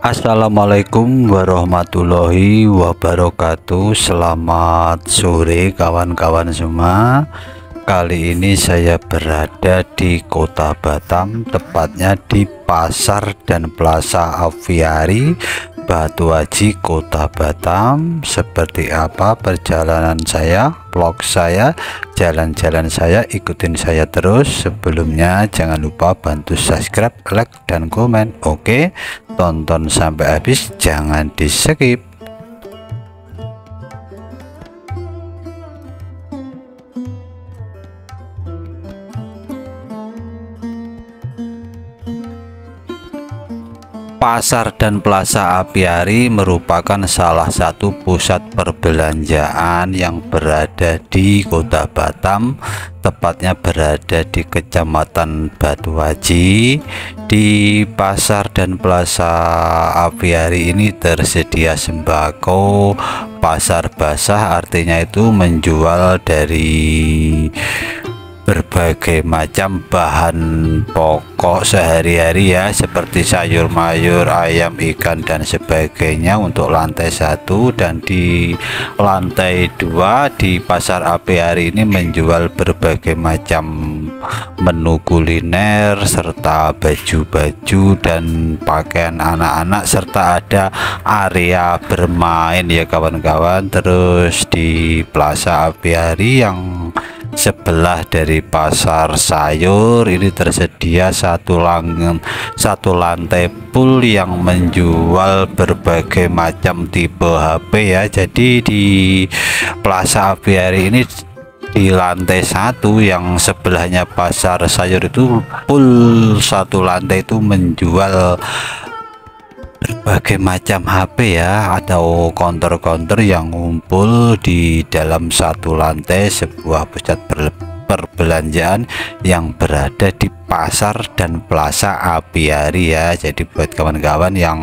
Assalamualaikum warahmatullahi wabarakatuh. Selamat sore kawan-kawan semua. Kali ini saya berada di Kota Batam, tepatnya di Pasar dan Plaza Aviari Batu Haji, Kota Batam. Seperti apa perjalanan saya, vlog saya, jalan-jalan saya, ikutin saya terus. Sebelumnya jangan lupa bantu subscribe, like, dan komen. Oke, tonton sampai habis, jangan di skip. Pasar dan Plaza Aviari merupakan salah satu pusat perbelanjaan yang berada di Kota Batam, tepatnya berada di Kecamatan Batu Haji. Di Pasar dan Plaza Aviari ini tersedia sembako, pasar basah, artinya itu menjual dari berbagai macam bahan pokok sehari-hari ya, seperti sayur mayur, ayam, ikan, dan sebagainya untuk lantai 1. Dan di lantai 2 di Pasar Aviari ini menjual berbagai macam menu kuliner serta baju-baju dan pakaian anak-anak, serta ada area bermain ya kawan-kawan. Terus di Plaza Aviari yang sebelah dari pasar sayur ini tersedia satu lantai full yang menjual berbagai macam tipe HP ya. Jadi di Plaza Aviari ini di lantai 1 yang sebelahnya pasar sayur itu full, satu lantai itu menjual berbagai macam HP ya, atau counter-counter yang ngumpul di dalam satu lantai sebuah pusat perbelanjaan yang berada di Pasar dan Plaza Aviari ya. Jadi buat kawan-kawan yang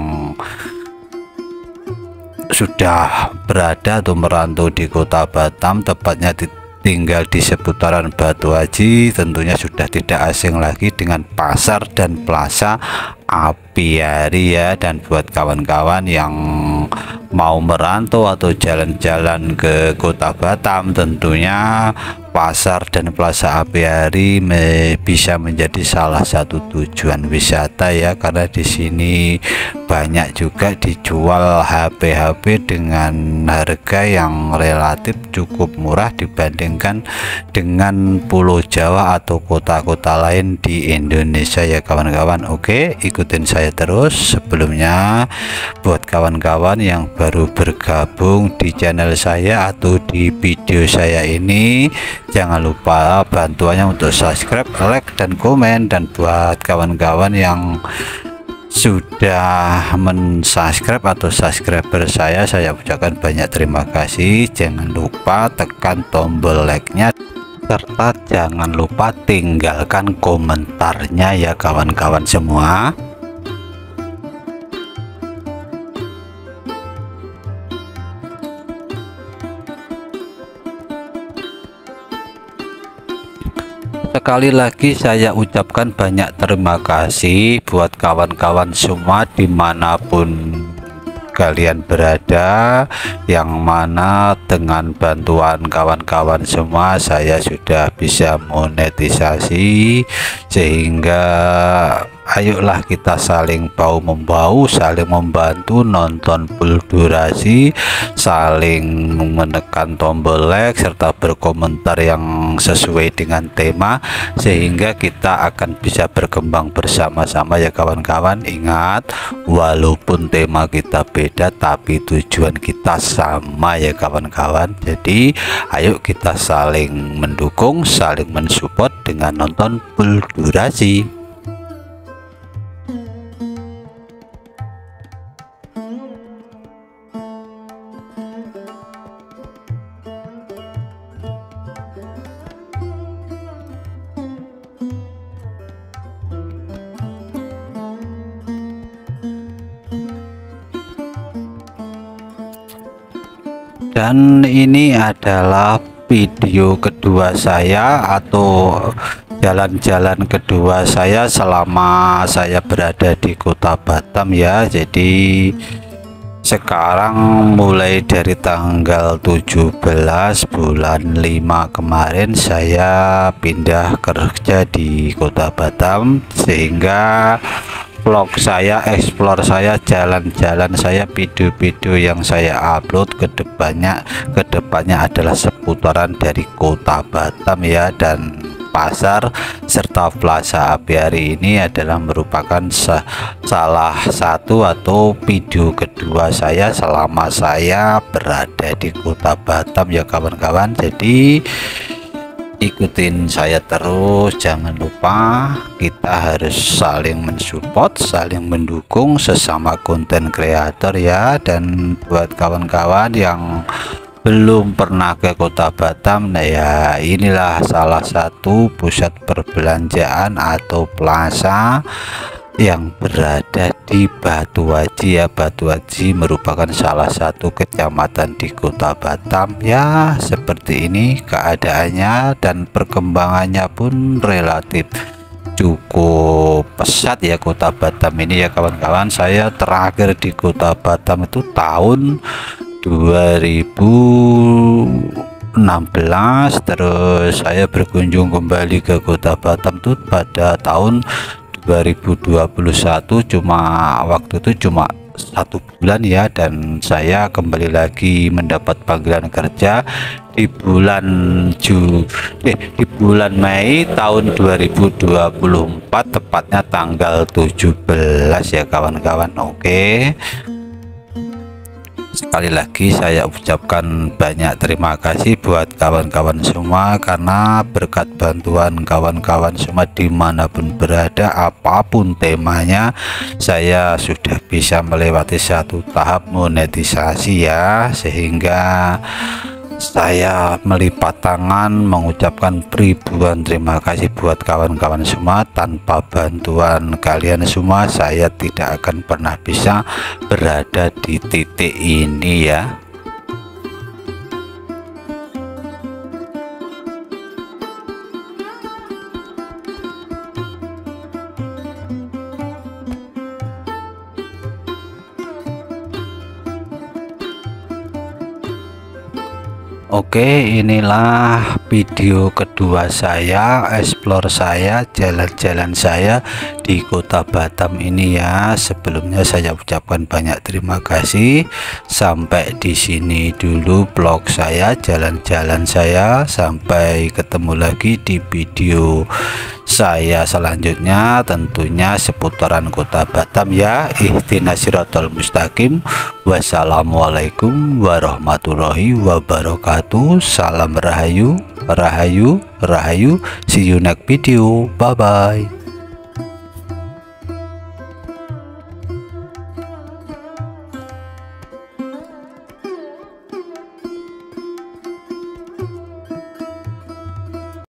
sudah berada atau merantau di Kota Batam, tepatnya tinggal di seputaran Batu Haji, tentunya sudah tidak asing lagi dengan Pasar dan Plaza Aviari ya. Dan buat kawan-kawan yang mau merantau atau jalan-jalan ke Kota Batam, tentunya Pasar dan Plaza Aviari bisa menjadi salah satu tujuan wisata ya, karena di sini banyak juga dijual HP-HP dengan harga yang relatif cukup murah dibandingkan dengan Pulau Jawa atau kota-kota lain di Indonesia ya kawan-kawan. Oke, ikutin saya terus. Sebelumnya buat kawan-kawan yang baru bergabung di channel saya atau di video saya ini, jangan lupa bantuannya untuk subscribe, like, dan komen. Dan buat kawan-kawan yang sudah mensubscribe atau subscriber saya ucapkan banyak terima kasih. Jangan lupa tekan tombol like-nya, serta jangan lupa tinggalkan komentarnya ya kawan-kawan semua. Sekali lagi saya ucapkan banyak terima kasih buat kawan-kawan semua dimanapun kalian berada, yang mana dengan bantuan kawan-kawan semua saya sudah bisa monetisasi, sehingga ayolah kita saling bahu membahu, saling membantu, nonton full durasi, saling menekan tombol like, serta berkomentar yang sesuai dengan tema, sehingga kita akan bisa berkembang bersama-sama ya kawan-kawan. Ingat, walaupun tema kita beda tapi tujuan kita sama ya kawan-kawan. Jadi ayo kita saling mendukung, saling mensupport dengan nonton full durasi. Dan ini adalah video kedua saya atau jalan-jalan kedua saya selama saya berada di Kota Batam ya. Jadi sekarang mulai dari tanggal 17 bulan 5 kemarin saya pindah kerja di Kota Batam, sehingga vlog saya, explore saya, jalan-jalan saya, video-video yang saya upload kedepannya adalah seputaran dari Kota Batam ya. Dan pasar serta Plaza Apiari ini adalah merupakan salah satu atau video kedua saya selama saya berada di Kota Batam ya kawan-kawan. Jadi ikutin saya terus, jangan lupa kita harus saling mensupport, saling mendukung sesama konten kreator ya. Dan buat kawan-kawan yang belum pernah ke Kota Batam, nah ya inilah salah satu pusat perbelanjaan atau plaza yang berada di Batu Aji ya. Batu Aji merupakan salah satu kecamatan di Kota Batam ya. Seperti ini keadaannya dan perkembangannya pun relatif cukup pesat ya Kota Batam ini ya kawan-kawan. Saya terakhir di Kota Batam itu tahun 2016, terus saya berkunjung kembali ke Kota Batam tuh pada tahun 2021, cuma waktu itu cuma 1 bulan ya. Dan saya kembali lagi mendapat panggilan kerja di bulan Mei tahun 2024, tepatnya tanggal 17 ya kawan-kawan. Oke, sekali lagi saya ucapkan banyak terima kasih buat kawan-kawan semua, karena berkat bantuan kawan-kawan semua dimanapun berada, apapun temanya, saya sudah bisa melewati satu tahap monetisasi ya. Sehingga saya melipat tangan mengucapkan ribuan terima kasih buat kawan-kawan semua. Tanpa bantuan kalian semua, saya tidak akan pernah bisa berada di titik ini ya. Oke, inilah video kedua saya, explore saya, jalan-jalan saya di Kota Batam ini ya. Sebelumnya saya ucapkan banyak terima kasih. Sampai di sini dulu vlog saya, jalan-jalan saya. Sampai ketemu lagi di video saya selanjutnya, tentunya seputaran Kota Batam ya. Ihdinas siratal mustaqim. Wassalamualaikum warahmatullahi wabarakatuh. Salam rahayu, rahayu, rahayu. See you next video. Bye bye.